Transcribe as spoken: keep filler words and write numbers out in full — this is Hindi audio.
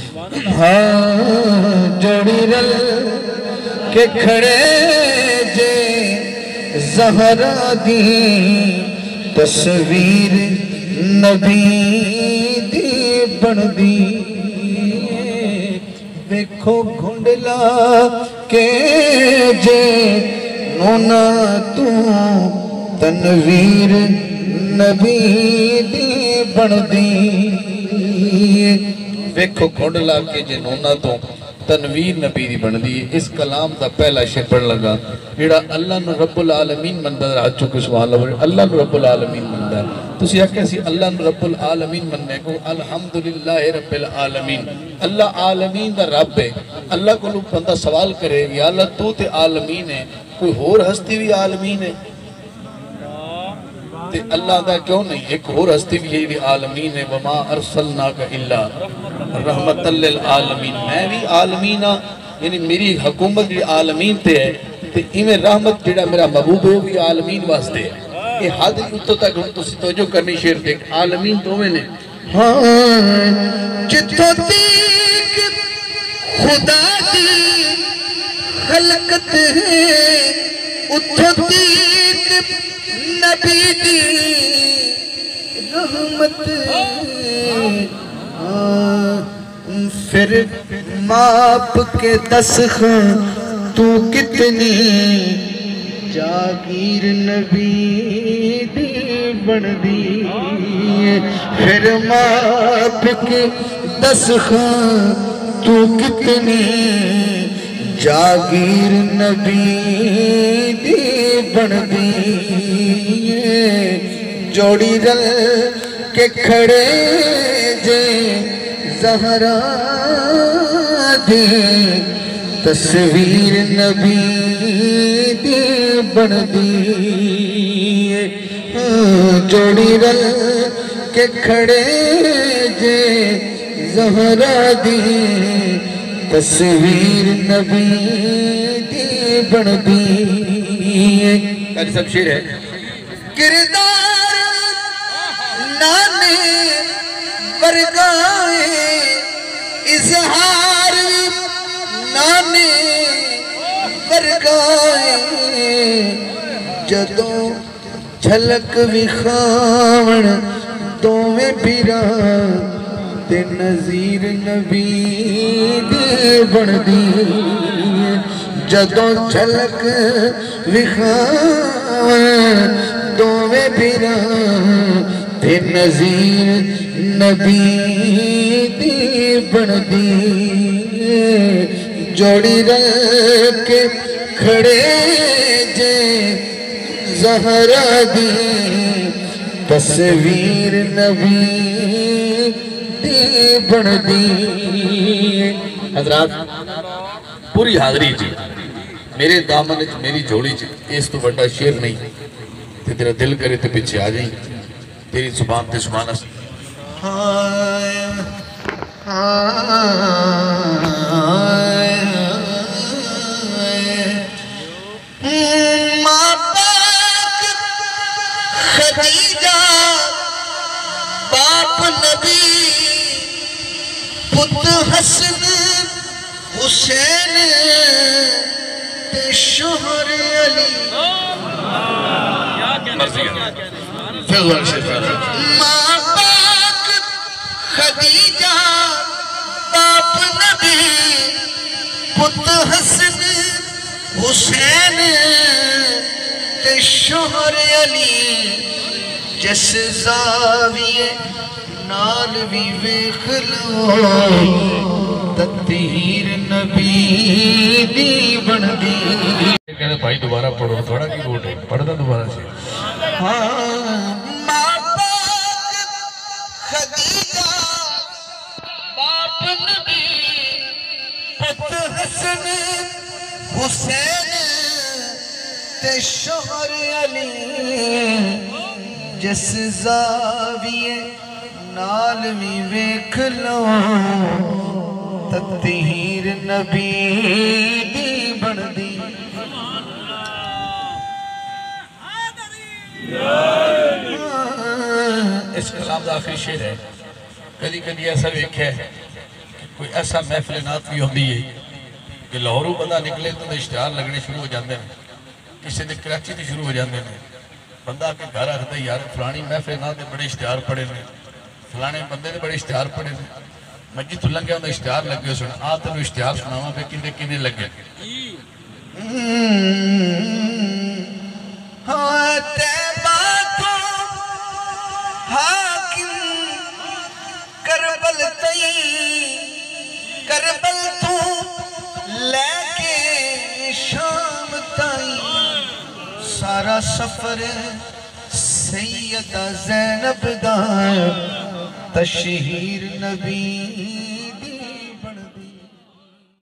हाँ जोड़ी रल के खड़े जे ज़हरा दी तस्वीर नबी दी बनदी देखो घुंडला के जे नोना तू तनवीर नबी दी बनदी देखो घुंडला के जे नोना तू तनवीर नबी दी बनदी इस कलाम दा पहला शेर पढ़ लगा जेड़ा अल्लाह नु रब्बुल आलमीन मनदा रात चुके सुभान अल्लाह अल्लाह नु रब्बुल आलमीन मनदा तुसी आखे सी अल्लाह नु रब्बुल आलमीन मनने को अल्हम्दुलिल्लाह रब्बिल आलमीन अल्लाह आलमीन दा रब है अल्लाह को बंदा सवाल करे या अल्लाह तू ते आलमीन है कोई होर हस्ती भी आलमीन है ते अल्लाह दा क्यों नहीं एक होर हस्ती भी है आलमीन है वमा अरसलनाका इल्ला रहमतल लिल आलमीन मैं भी आलमीन हां यानी मेरी हुकूमत भी आलमीन ते है ते इवें रहमत जेड़ा मेरा महबूब है वो भी आलमीन वास्ते है ये हद उत्तों तक हम तुसी तवज्जो करनी शेर देख आलमीन दोवें ने हां जिथों तक खुदा दी खलकत है उत्थों तक नबी दी रहमत फिर माप के दस खां तू कितनी जागीर नबी दी बनदी फिर माप के दस खां तू कितनी जागीर नबी दी बनदी जोड़ी रल के खड़े जे ज़हरा दी तस्वीर नबी दी बनदी जोड़ी रल के खड़े जे ज़हरा दी तस्वीर नबी दी बनदी कल सब शेर है किरदार नाने बरगाए इजहार नाने बरगाए जदों झलक विखावण दोवें बिरा ते नज़ीर नबी दी बनदी जदों झलक विखावण दोवें बिरा ते नज़ीर नबी दी बनदी जोड़ी रल के खड़े जे ज़हरा दी तस्वीर नबी दी बनदी हज़रात पूरी हाज़री जी मेरे दामन च मेरी झोली च इस तो बड़ा शेर नहीं ते तेरा दिल करे तो पीछे आ जाई तेरी जुबान ते सुभान माँ पाक खदीजा बाप नबी पुत्र हसन हुसैन ते शोहर अली माँ पाक खदीजा बाप नबी पुत्र हसन हुसैन ते शोहर अली जिस ज़ाविये नाल भी वेख लो तत्हीर नबी दी बनदी कहते भाई दोबारा पढ़ो थोड़ा की वोट है पढ़दा दोबारा से हाँ माँ पाक खदीजा बाप नबी पुत्र हसन हुसैन ते शोहर अली जिस ज़ाविये नाल भी वेख लो तत्हीर नबी दी बनदी इस कलाम का आखिरी शेर है कदी कदी ऐसा वेख्या है कोई ऐसा महफिल नात भी होती है कि लाहौरों बंदा निकले तो इश्तिहार लगने शुरू हो जाते हैं, किसी के कराची तो शुरू हो जाते हैं। बंदा के घर आखता यार फलानी महफिल नात बड़े इश्तिहार पड़े ने, फलाने बंदे ने बड़े इश्तिहार पड़े ने। मजी तू लंघिया उन्हें इश्तिहार लगे सुन, आ तेन इश्तिहार सुनावा पे किन्ने किन्ने लगे। करबल तई करबल तू लेके शाम ताई सारा सफर सैयदा ज़ैनब दा तशहीर नबी